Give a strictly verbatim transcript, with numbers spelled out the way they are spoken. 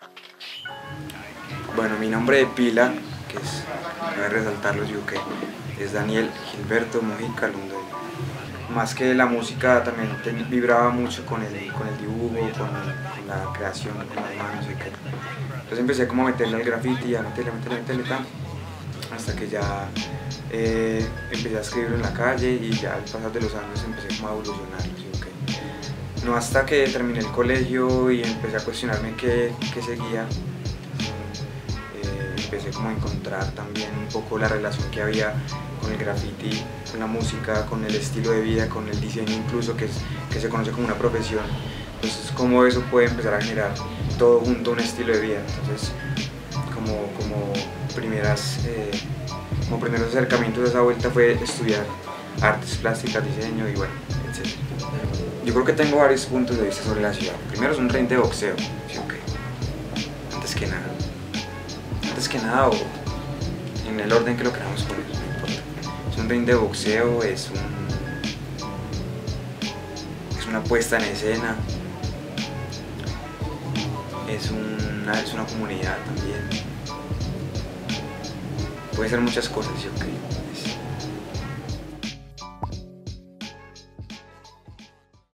Bueno, mi nombre de pila, que es, voy a resaltarlo yo que es Daniel Gilberto Mojica Londoño. Más que la música también te, vibraba mucho con el, con el dibujo, con, con la creación, con las manos. Y que, entonces empecé como a meterle al graffiti, a meterle, a meterle, a meterle tanto, hasta que ya eh, empecé a escribirlo en la calle y ya al pasar de los años empecé como a evolucionar. ¿Sí? Okay. No hasta que terminé el colegio y empecé a cuestionarme qué, qué seguía. Empecé como a encontrar también un poco la relación que había con el graffiti, con la música, con el estilo de vida, con el diseño incluso, que, es, que se conoce como una profesión. Entonces, cómo eso puede empezar a generar todo junto un estilo de vida. Entonces, como, como, primeras, eh, como primeros acercamientos a esa vuelta fue estudiar artes plásticas, diseño y bueno, etcétera. Yo creo que tengo varios puntos de vista sobre la ciudad. Primero es un ring de boxeo, ¿sí o qué? Antes que nada. Antes que nada, o en el orden que lo queramos poner, no importa. Es un ring de boxeo, es, un, es una puesta en escena, es una, es una comunidad también. Puede ser muchas cosas, ¿sí? Okay.